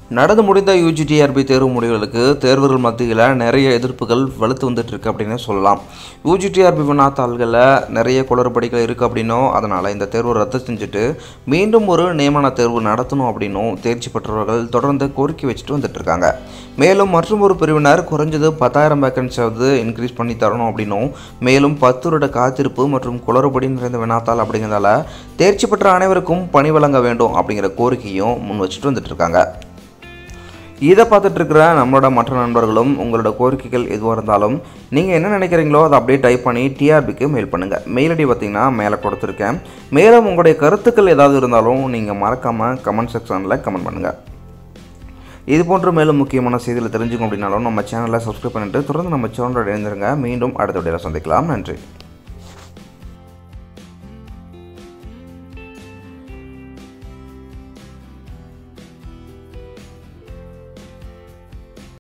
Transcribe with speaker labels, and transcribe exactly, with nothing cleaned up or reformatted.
Speaker 1: நடந்து முடிந்த யூஜிடிஆர்பி தேர்வு முடிவுகளுக்கு தேர்வர்கள் மத்தியில் நிறைய எதிர்ப்புகள் வலுத்து வந்துட்டு இருக்கு அப்படின்னு சொல்லலாம். யூஜிடிஆர்பி வினாத்தாள்களில் நிறைய குளறுபடிகள் இருக்குது அப்படின்னும், அதனால் இந்த தேர்வு ரத்து செஞ்சுட்டு மீண்டும் ஒரு நியமன தேர்வு நடத்தணும் அப்படின்னும் தேர்ச்சி பெற்றவர்கள் தொடர்ந்து கோரிக்கை வச்சுட்டு வந்துட்டு இருக்காங்க. மேலும் மற்றும் ஒரு பிரிவினர் குறைஞ்சது பத்தாயிரம் வேக்கன்சியாவது இன்க்ரீஸ் பண்ணி தரணும் அப்படின்னும், மேலும் பத்து வருட காத்திருப்பு மற்றும் குளறுபடி நிறைந்த வினாத்தாள் அப்படிங்கிறதால தேர்ச்சி பெற்ற அனைவருக்கும் பணி வழங்க வேண்டும் அப்படிங்கிற கோரிக்கையும் முன் வச்சுட்டு வந்துட்டு இருக்காங்க. இதை பார்த்துட்டு இருக்கிற நம்மளோட மற்ற நண்பர்களும் உங்களோட கோரிக்கைகள் எதுவாக இருந்தாலும் நீங்கள் என்ன நினைக்கிறீங்களோ அதை அப்படியே டைப் பண்ணி டிஆர்பிக்கு மெயில் பண்ணுங்கள். மெயில் ஐடி பார்த்திங்கன்னா மேலே கொடுத்துருக்கேன். மேலும் உங்களுடைய கருத்துக்கள் ஏதாவது இருந்தாலும் நீங்கள் மறக்காமல் கமெண்ட் செக்ஷனில் கமெண்ட் பண்ணுங்கள். இது போன்ற மேலும் முக்கியமான செய்திகளை தெரிஞ்சுக்கணும் அப்படின்னாலும் நம்ம சேனலை சப்ஸ்கிரைப் பண்ணிட்டு தொடர்ந்து நம்ம சேனலோட இணைந்திருங்க. மீண்டும் அடுத்த வீடியோவில் சந்திக்கலாம். நன்றி.